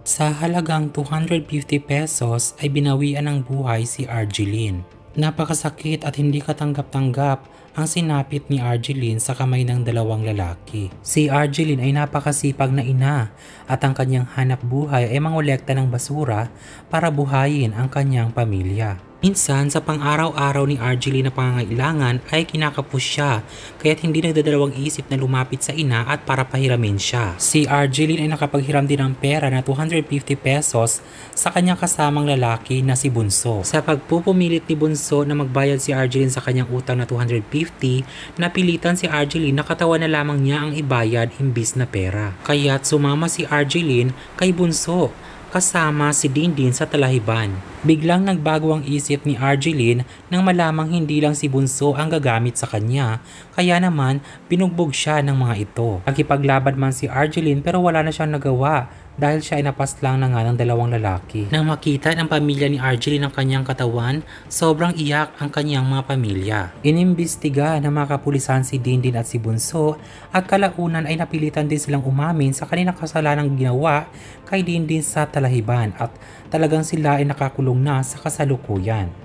Sa halagang 250 pesos ay binawian ng buhay si Arjeline. Napakasakit at hindi katanggap-tanggap ang sinapit ni Arjeline sa kamay ng dalawang lalaki. Si Arjeline ay napakasipag na ina at ang kanyang hanap buhay ay mangolekta ng basura para buhayin ang kanyang pamilya. Minsan sa pang-araw-araw ni Arjeline na pangangailangan ay kinakapos siya kaya't hindi nagdadalawang isip na lumapit sa ina at para pahiramin siya. Si Arjeline ay nakapaghiram din ng pera na 250 pesos sa kanyang kasamang lalaki na si Bunso. Sa pagpupumilit ni Bunso na magbayad si Arjeline sa kanyang utang na 250, napilitan si Arjeline na katawan na lamang niya ang ibayad imbis na pera. Kaya't sumama si Arjeline kay Bunso kasama si Dindin sa talahiban. Biglang nagbago ang isip ni Arjeline nang malamang hindi lang si Bunso ang gagamit sa kanya, kaya naman binugbog siya ng mga ito. Nakipaglaban man si Arjeline pero wala na siyang nagawa dahil siya ay napaslang na nga ng dalawang lalaki. Nang makita ng pamilya ni Arjeline ang kanyang katawan, sobrang iyak ang kanyang mga pamilya. Inimbestiga ng mga kapulisan si Dindin at si Bunso at kalaunan ay napilitan din silang umamin sa kanilang kasalanang ginawa kay Dindin sa talahiban at talagang sila ay nakakulong na sa kasalukuyan.